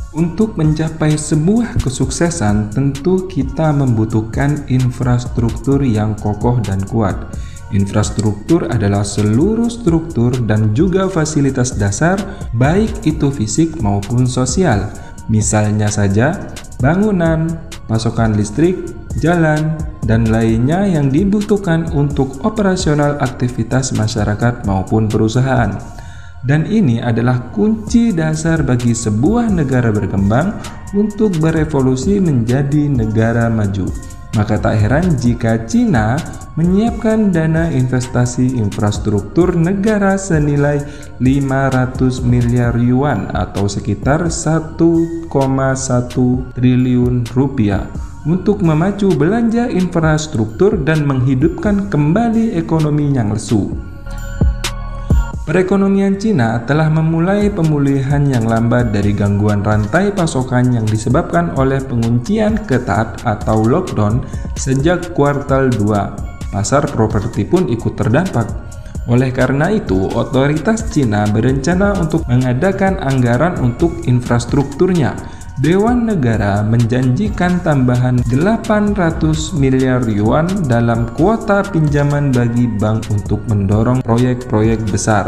Untuk mencapai sebuah kesuksesan, tentu kita membutuhkan infrastruktur yang kokoh dan kuat. Infrastruktur adalah seluruh struktur dan juga fasilitas dasar, baik itu fisik maupun sosial. Misalnya saja, bangunan, pasokan listrik, jalan, dan lainnya yang dibutuhkan untuk operasional aktivitas masyarakat maupun perusahaan. Dan ini adalah kunci dasar bagi sebuah negara berkembang untuk berevolusi menjadi negara maju. Maka tak heran jika Cina menyiapkan dana investasi infrastruktur negara senilai 500 miliar yuan atau sekitar 1,1 triliun rupiah untuk memacu belanja infrastruktur dan menghidupkan kembali ekonomi yang lesu. Perekonomian Cina telah memulai pemulihan yang lambat dari gangguan rantai pasokan yang disebabkan oleh penguncian ketat atau lockdown sejak kuartal 2. Pasar properti pun ikut terdampak. Oleh karena itu, otoritas Cina berencana untuk mengadakan anggaran untuk infrastrukturnya. Dewan Negara menjanjikan tambahan 800 miliar yuan dalam kuota pinjaman bagi bank untuk mendorong proyek-proyek besar.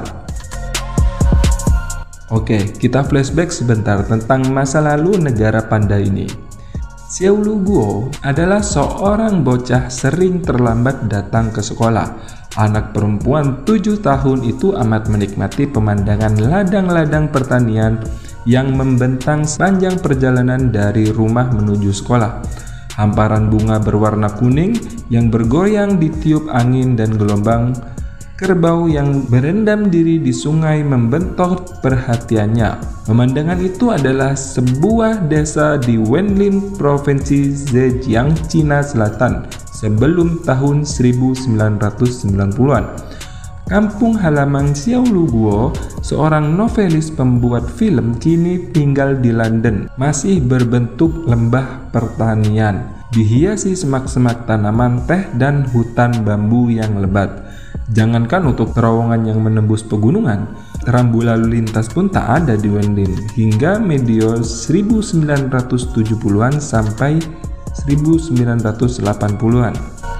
Oke, kita flashback sebentar tentang masa lalu negara panda ini. Xiao Luguo adalah seorang bocah sering terlambat datang ke sekolah. Anak perempuan 7 tahun itu amat menikmati pemandangan ladang-ladang pertanian yang membentang sepanjang perjalanan dari rumah menuju sekolah. Hamparan bunga berwarna kuning yang bergoyang ditiup angin dan gelombang, kerbau yang berendam diri di sungai membentuk perhatiannya. Pemandangan itu adalah sebuah desa di Wenlin, Provinsi Zhejiang, Cina Selatan, sebelum tahun 1990-an. Kampung halaman Xiao Luguo, seorang novelis pembuat film, kini tinggal di London, masih berbentuk lembah pertanian, dihiasi semak-semak tanaman teh dan hutan bambu yang lebat. Jangankan untuk terowongan yang menembus pegunungan, rambu lalu lintas pun tak ada di Wenlin hingga medio 1970-an sampai 1980-an.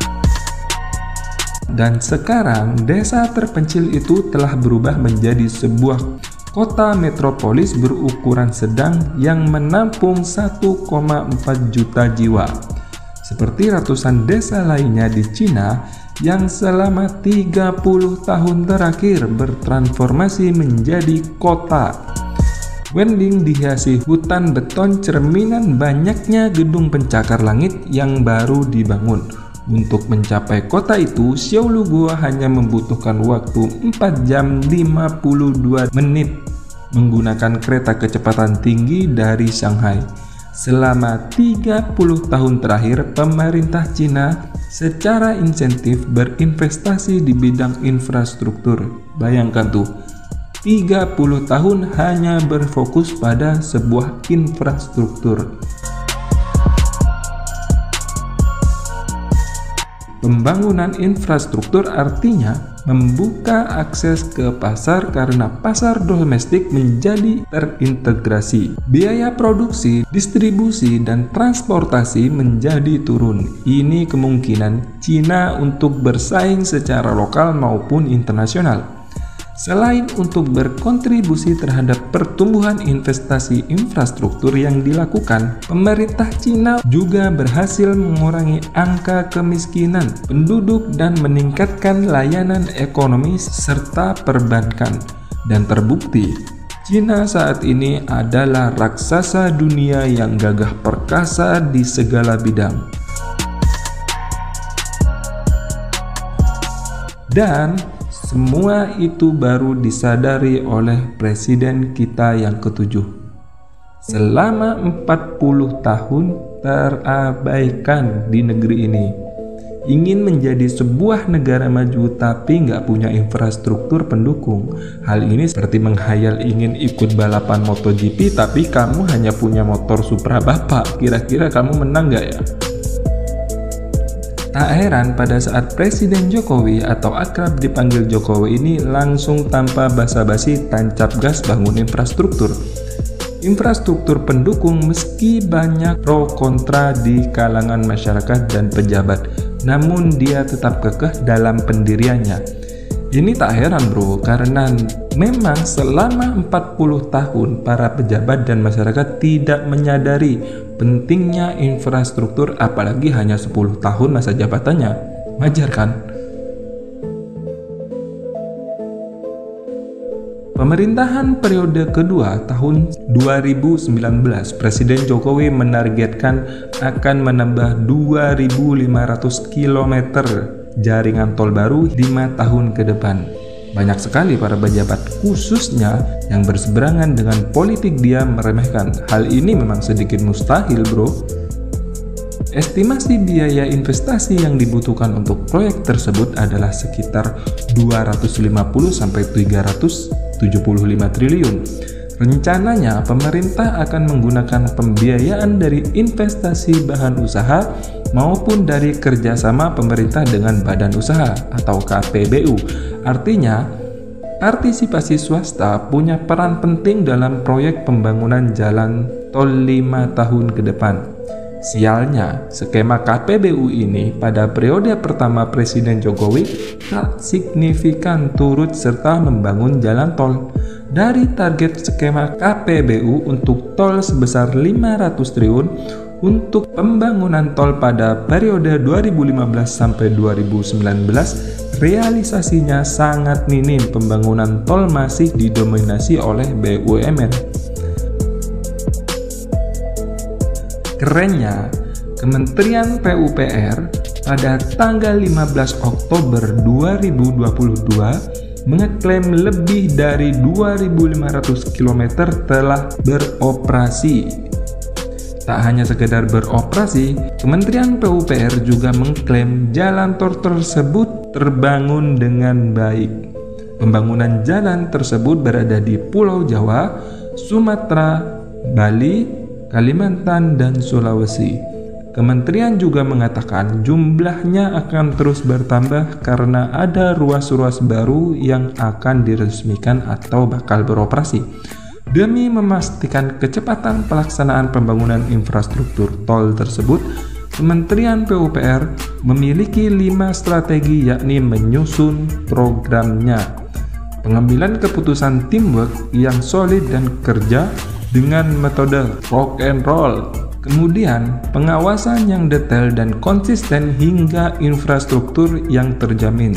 Dan sekarang desa terpencil itu telah berubah menjadi sebuah kota metropolis berukuran sedang yang menampung 1,4 juta jiwa. Seperti ratusan desa lainnya di Cina yang selama 30 tahun terakhir bertransformasi menjadi kota. Wenling dihiasi hutan beton cerminan banyaknya gedung pencakar langit yang baru dibangun. Untuk mencapai kota itu, Xiao Luguo hanya membutuhkan waktu 4 jam 52 menit menggunakan kereta kecepatan tinggi dari Shanghai. Selama 30 tahun terakhir, pemerintah Cina secara insentif berinvestasi di bidang infrastruktur. Bayangkan tuh, 30 tahun hanya berfokus pada sebuah infrastruktur. Pembangunan infrastruktur artinya membuka akses ke pasar karena pasar domestik menjadi terintegrasi. Biaya produksi, distribusi, dan transportasi menjadi turun. Ini kemungkinan Cina untuk bersaing secara lokal maupun internasional. Selain untuk berkontribusi terhadap pertumbuhan investasi infrastruktur yang dilakukan, pemerintah Cina juga berhasil mengurangi angka kemiskinan penduduk dan meningkatkan layanan ekonomi serta perbankan. Dan terbukti, Cina saat ini adalah raksasa dunia yang gagah perkasa di segala bidang. Dan semua itu baru disadari oleh presiden kita yang ketujuh. Selama 40 tahun terabaikan di negeri ini. Ingin menjadi sebuah negara maju tapi nggak punya infrastruktur pendukung. Hal ini seperti menghayal ingin ikut balapan MotoGP tapi kamu hanya punya motor Supra Bapak. Kira-kira kamu menang nggak ya? Tak heran pada saat Presiden Jokowi atau akrab dipanggil Jokowi ini langsung tanpa basa-basi tancap gas bangun infrastruktur. infrastruktur pendukung meski banyak pro kontra di kalangan masyarakat dan pejabat, namun dia tetap kekeh dalam pendiriannya. Ini tak heran bro, karena memang selama 40 tahun para pejabat dan masyarakat tidak menyadari pentingnya infrastruktur, apalagi hanya 10 tahun masa jabatannya. Wajar kan? Pemerintahan periode kedua tahun 2019, Presiden Jokowi menargetkan akan menambah 2.500 km jaringan tol baru 5 tahun ke depan. Banyak sekali para pejabat, khususnya yang berseberangan dengan politik dia, meremehkan. Hal ini memang sedikit mustahil bro. Estimasi biaya investasi yang dibutuhkan untuk proyek tersebut adalah sekitar 250–375 triliun. Rencananya pemerintah akan menggunakan pembiayaan dari investasi bahan usaha maupun dari kerjasama pemerintah dengan badan usaha atau KPBU. Artinya, partisipasi swasta punya peran penting dalam proyek pembangunan jalan tol 5 tahun ke depan. Sialnya, skema KPBU ini pada periode pertama Presiden Jokowi tak signifikan turut serta membangun jalan tol. Dari target skema KPBU untuk tol sebesar 500 triliun untuk pembangunan tol pada periode 2015 sampai 2019, realisasinya sangat minim. Pembangunan tol masih didominasi oleh BUMN. Kerennya, Kementerian PUPR pada tanggal 15 Oktober 2022 mengeklaim lebih dari 2.500 km telah beroperasi. Tak hanya sekedar beroperasi, Kementerian PUPR juga mengklaim jalan tol tersebut terbangun dengan baik. Pembangunan jalan tersebut berada di Pulau Jawa, Sumatera, Bali, Kalimantan, dan Sulawesi. Kementerian juga mengatakan jumlahnya akan terus bertambah karena ada ruas-ruas baru yang akan diresmikan atau bakal beroperasi. Demi memastikan kecepatan pelaksanaan pembangunan infrastruktur tol tersebut, Kementerian PUPR memiliki 5 strategi, yakni menyusun programnya, pengambilan keputusan teamwork yang solid dan kerja dengan metode rock and roll, kemudian pengawasan yang detail dan konsisten hingga infrastruktur yang terjamin.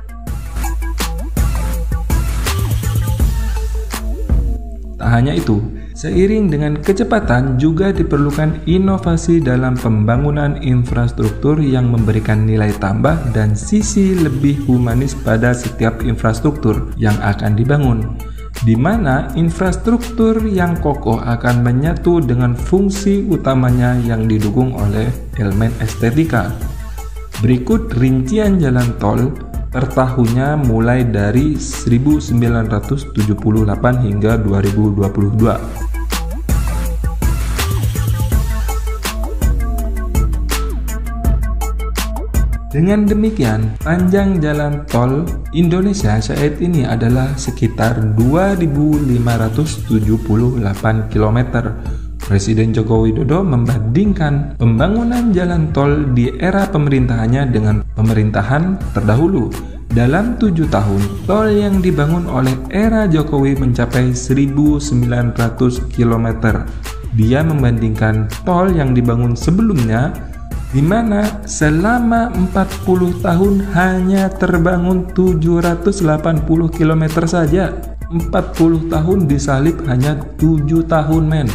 Tak hanya itu, seiring dengan kecepatan juga diperlukan inovasi dalam pembangunan infrastruktur yang memberikan nilai tambah dan sisi lebih humanis pada setiap infrastruktur yang akan dibangun, di mana infrastruktur yang kokoh akan menyatu dengan fungsi utamanya yang didukung oleh elemen estetika. Berikut rincian jalan tol per tahunnya mulai dari 1978 hingga 2022. Dengan demikian, panjang jalan tol Indonesia saat ini adalah sekitar 2.578 km. Presiden Joko Widodo membandingkan pembangunan jalan tol di era pemerintahannya dengan pemerintahan terdahulu. Dalam 7 tahun, tol yang dibangun oleh era Jokowi mencapai 1.900 km. Dia membandingkan tol yang dibangun sebelumnya, di mana selama 40 tahun hanya terbangun 780 km saja. 40 tahun disalip hanya 7 tahun men.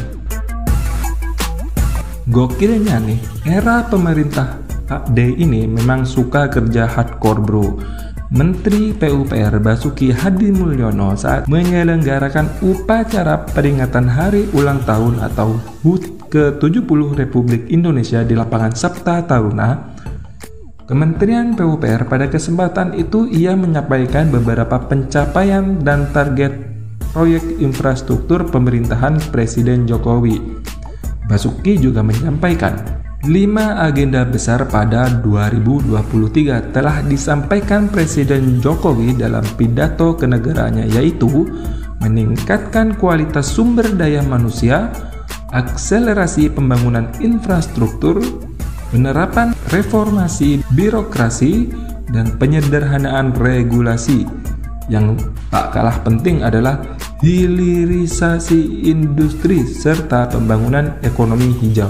Gokilnya nih, era pemerintah Pak D ini memang suka kerja hardcore bro. Menteri PUPR Basuki Hadi Mulyono saat menyelenggarakan upacara peringatan hari ulang tahun atau HUT ke-70 Republik Indonesia di lapangan Sabta Taruna, Kementerian PUPR pada kesempatan itu ia menyampaikan beberapa pencapaian dan target proyek infrastruktur pemerintahan Presiden Jokowi. Basuki juga menyampaikan 5 agenda besar pada 2023 telah disampaikan Presiden Jokowi dalam pidato kenegaraannya, yaitu meningkatkan kualitas sumber daya manusia, akselerasi pembangunan infrastruktur, penerapan reformasi birokrasi, dan penyederhanaan regulasi. Yang tak kalah penting adalah hilirisasi industri serta pembangunan ekonomi hijau.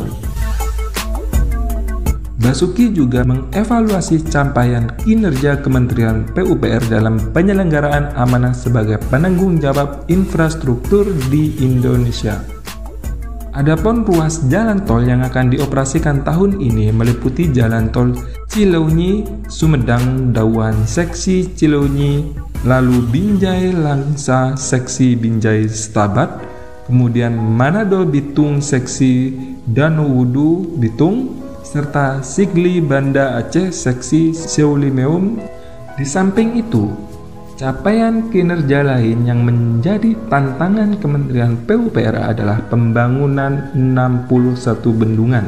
Basuki juga mengevaluasi capaian kinerja Kementerian PUPR dalam penyelenggaraan amanah sebagai penanggung jawab infrastruktur di Indonesia. Adapun ruas jalan tol yang akan dioperasikan tahun ini meliputi jalan tol Cileunyi, Sumedang, Dawan, seksi Cileunyi, lalu Binjai Langsa, seksi Binjai Stabat, kemudian Manado Bitung, seksi Danauwudu Bitung, serta Sigli Banda Aceh, seksi Seulimeum. Di samping itu, capaian kinerja lain yang menjadi tantangan Kementerian PUPR adalah pembangunan 61 bendungan.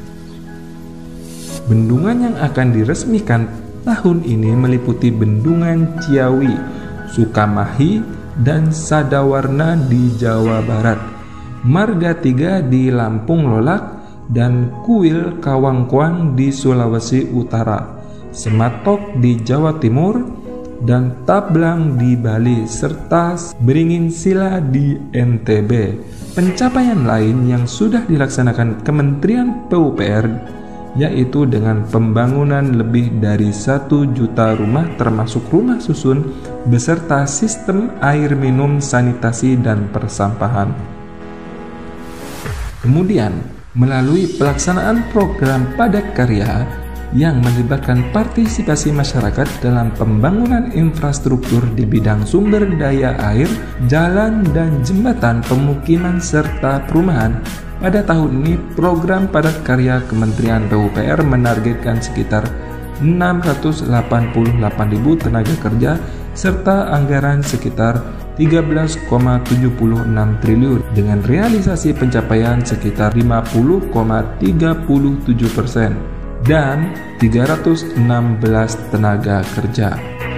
Bendungan yang akan diresmikan tahun ini meliputi Bendungan Ciawi, Sukamahi, dan Sadawarna di Jawa Barat, Marga 3 di Lampung Lolak, dan Kuil Kawangkuang di Sulawesi Utara, Sematok di Jawa Timur, dan Tablang di Bali, serta Beringin Sila di NTB. Pencapaian lain yang sudah dilaksanakan Kementerian PUPR yaitu dengan pembangunan lebih dari 1 juta rumah termasuk rumah susun beserta sistem air minum, sanitasi, dan persampahan. Kemudian, melalui pelaksanaan program padat karya yang melibatkan partisipasi masyarakat dalam pembangunan infrastruktur di bidang sumber daya air, jalan, dan jembatan, pemukiman, serta perumahan. Pada tahun ini, program padat karya Kementerian PUPR menargetkan sekitar 688.000 tenaga kerja serta anggaran sekitar 13,76 triliun dengan realisasi pencapaian sekitar 50,37% dan 316 tenaga kerja.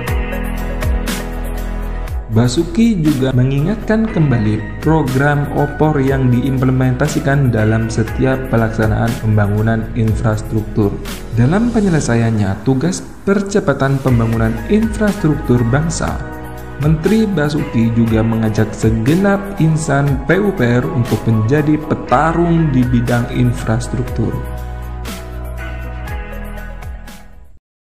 Basuki juga mengingatkan kembali program OPOR yang diimplementasikan dalam setiap pelaksanaan pembangunan infrastruktur. Dalam penyelesaiannya tugas percepatan pembangunan infrastruktur bangsa, Menteri Basuki juga mengajak segenap insan PUPR untuk menjadi petarung di bidang infrastruktur.